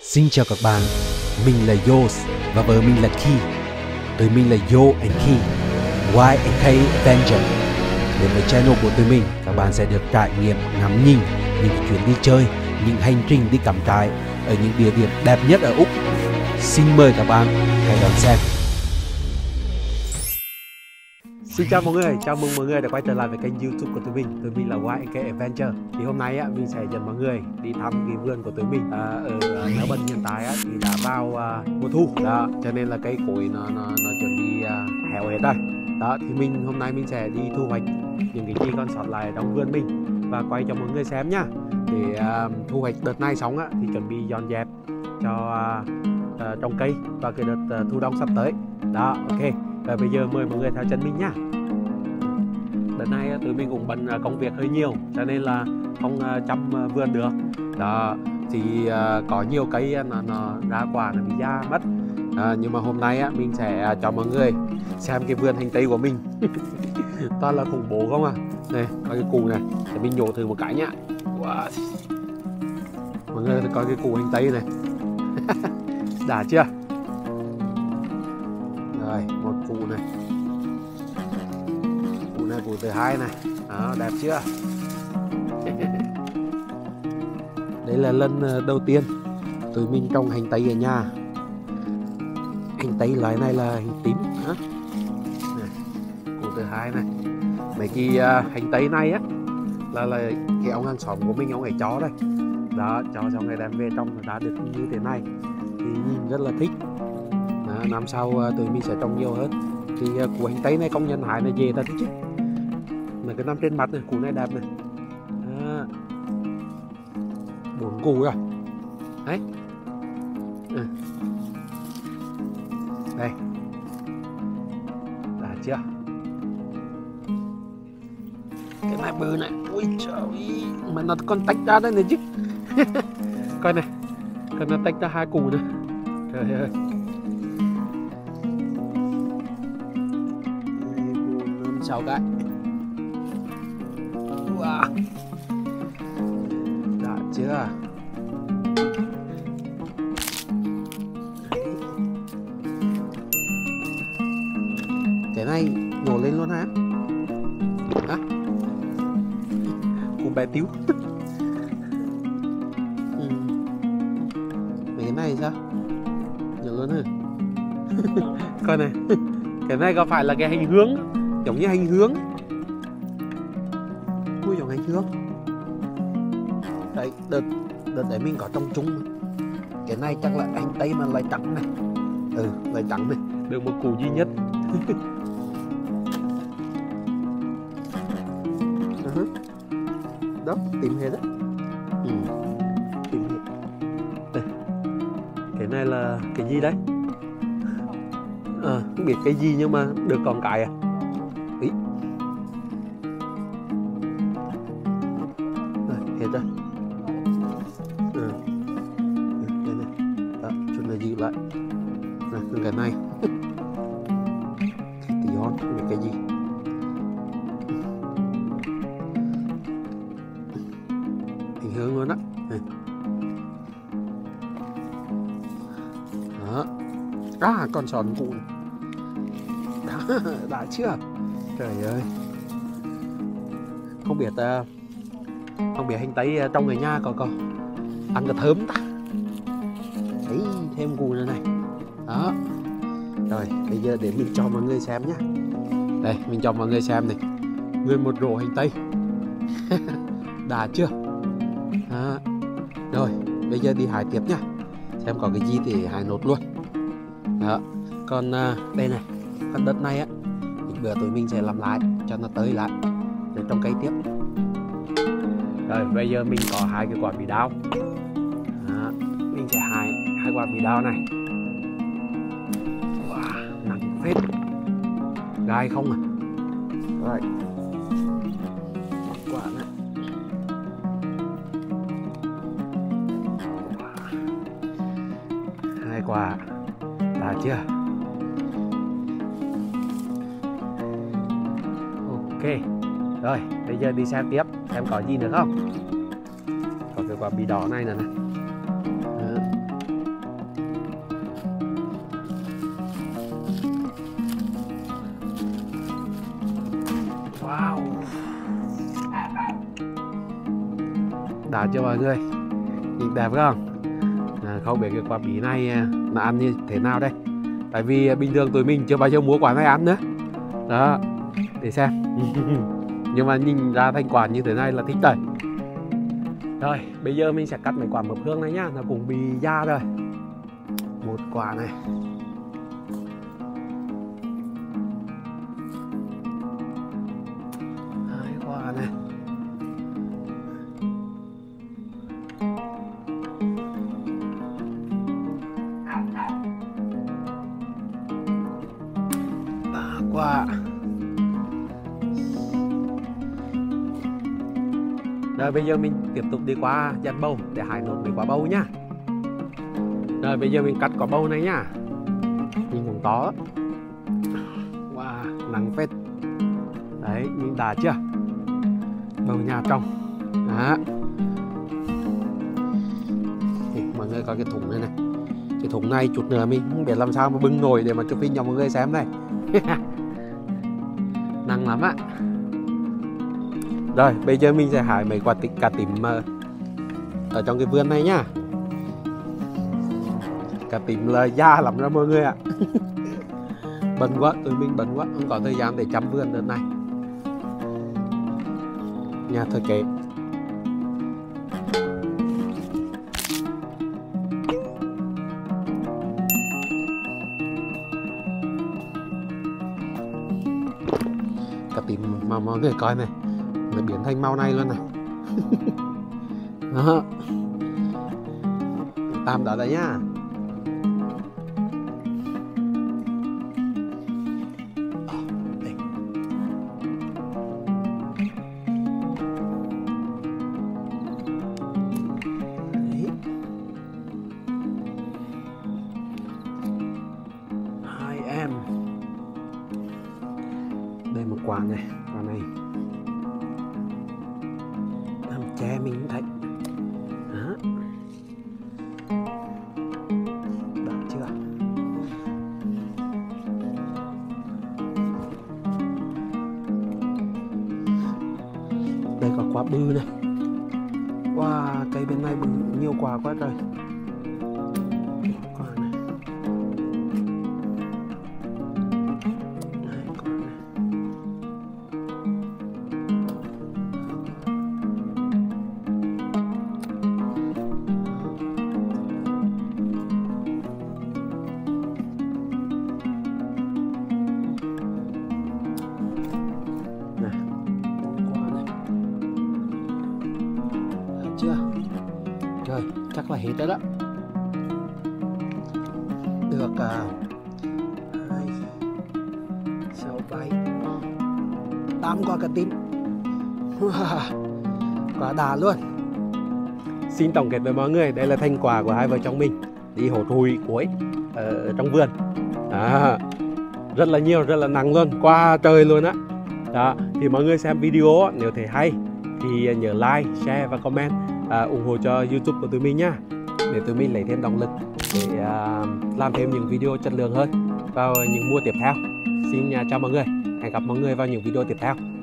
Xin chào các bạn, mình là Yos và vợ mình là Key. Tụi mình là Yo and Key, Y and K Adventure. Đến với channel của tụi mình, các bạn sẽ được trải nghiệm ngắm nhìn những chuyến đi chơi, những hành trình đi cắm trại ở những địa điểm đẹp nhất ở Úc. Xin mời các bạn hãy đón xem. Xin chào mọi người, chào mừng mọi người đã quay trở lại với kênh YouTube của tụi mình. Tụi mình là Y and K Adventure. Thì hôm nay mình sẽ dẫn mọi người đi thăm cái vườn của tụi mình ở Melbourne. Hiện tại thì đã vào mùa thu đó, cho nên là cây cối nó chuẩn bị héo hết rồi. Đó thì hôm nay mình sẽ đi thu hoạch những cái gì còn sót lại trong vườn mình và quay cho mọi người xem nhá. Để thu hoạch đợt này xong thì chuẩn bị dọn dẹp cho trồng cây và cái đợt thu đông sắp tới. Đó, ok. Và bây giờ mời mọi người theo chân mình nhá. Đợt này tụi mình cũng bận công việc hơi nhiều cho nên là không chăm vườn được. Đó thì có nhiều cây nó ra quả nó bị già mất. Nhưng mà hôm nay mình sẽ cho mọi người xem cái vườn hành tây của mình. Toàn là khủng bố không à. Này, coi cái củ này, để mình nhổ thử một cái nhá. Wow. Mọi người coi cái củ hành tây này. Đã chưa? Rồi, một củ này. Củ này, củ thứ hai này. Đó, đẹp chưa? Đây là lần đầu tiên tụi mình trồng hành tây ở nhà. Hành tây loại này là hành tím. Này, củ thứ hai này. Mấy cái hành tây này là cái ông hàng xóm của mình, ông ấy cho đây. Đó, cho xong rồi đem về trong đã được như thế này thì nhìn rất là thích. Đó, năm sau tụi mình sẽ trồng nhiều hơn. Thì củ hành tây này công nhân hái là về thật chứ. Mà cái nằm trên mặt này, củ này đẹp này. Đó. 4 củ rồi. Đấy. Đây. Đã chưa? Cái này bự này. Ui trời, mà nó còn tách ra đây này chứ. Coi này. Còn nó tách ra 2 củ nữa. Trời ơi. Sao cái. Wow. Đã chưa? Cái này nhổ lên luôn hả? Hả? Củ bé tíu. Mấy cái này sao? Nhổ luôn hả? Coi này. Cái này có phải là cái hành hướng, giống như hành hướng. Ui, giống hành hướng. Đấy, đợt đấy mình có trồng chung. Cái này chắc là hành tây mà lại trắng này. Lại trắng này. Được một củ duy nhất. Đó, tìm hết đấy. Tìm hết. Đây. Cái này là cái gì đấy? Không biết cái gì nhưng mà được còn cái à? Ý. Rồi, hết rồi. Đây này. Đó, chúng ta giữ lại. Rồi, cái này. Tí hon, không biết cái gì. Hình hướng luôn á. Đó. Còn sòn cụ. Đã chưa? Trời ơi. Không biết hành tây trong người nhà có ăn có thơm ta. Đấy, thêm củ nữa này. Đó. Rồi, bây giờ để mình cho mọi người xem nhá. Đây, mình cho mọi người xem này. Nguyên một rổ hành tây. Đã chưa? Đó. Rồi, bây giờ đi hái tiếp nhá. Xem có cái gì thì hái nốt luôn. Đó. Còn đây này. Còn đất này thì bữa tụi mình sẽ làm lại cho nó tới lại để trồng cây tiếp. Rồi bây giờ mình có 2 cái quả bí đao. Đó. Mình sẽ hái 2 quả bí đao này. Wow, nặng phết. Gai không à? Rồi. Một quả này. Wow. 2 quả. Đã chưa? Ok. Rồi, bây giờ đi xem tiếp, xem có gì nữa không. Có cái quả bí đỏ này nè. đã chưa mọi người? Nhìn đẹp không? Không biết cái quả bí này là ăn như thế nào đây? Tại vì bình thường tụi mình chưa bao giờ mua quả này ăn nữa. Đó, để xem. Nhưng mà nhìn ra thành quả như thế này là thích rồi. Rồi, bây giờ mình sẽ cắt mấy quả mập hương này nhá. Nó cũng bị già rồi. Một quả này. Hai quả này. Ba quả. Rồi bây giờ mình tiếp tục đi qua dàn bầu để hái nốt mấy quả bầu nhá. Rồi bây giờ mình cắt quả bầu này nhá. Nhìn cũng to. Wow, nắng phết. Đấy, mình đã chưa? Bầu nhà trong. Đó. Thì mọi người coi cái thùng này này. Cái thùng này chút nữa mình không biết làm sao mà bưng nổi để mà chụp hình cho mọi người xem này. Nắng lắm ạ. Rồi bây giờ mình sẽ hái mấy quả cà tím ở trong cái vườn này nhá. Cà tím là già lắm đó mọi người ạ. Bận quá, tụi mình bận quá, không có thời gian để chăm vườn đợt này. Nhà thời kế. Cà tím mà mọi người coi này, nó biến thành màu này luôn này. Đó. Tạm đó đấy nhá. Hai em. Đây một quả này, quả này làm che mình cũng thấy. Đó. Được chưa? Đây có quả bư này. Wow, cây bên này bự nhiều quả quá trời. Quả này. Đây, quả này. Chưa? Rồi, chắc là hết rồi đó. Được 2, 6, 7, 8 quả cà tím. Quả đà luôn. Xin tổng kết với mọi người, đây là thành quả của hai vợ chồng mình đi hột hùi cuối ở trong vườn. Rất là nhiều, rất là nặng luôn, qua trời luôn á. Đó, thì mọi người xem video nếu thấy hay thì nhớ like, share và comment ủng hộ cho YouTube của tụi mình nhá, để tụi mình lấy thêm động lực để làm thêm những video chất lượng hơn vào những mùa tiếp theo. Xin chào mọi người, hẹn gặp mọi người vào những video tiếp theo.